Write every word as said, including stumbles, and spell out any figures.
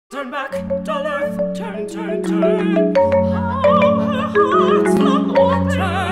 Turn back, dull earth, turn, turn, turn. How her heart's flung open.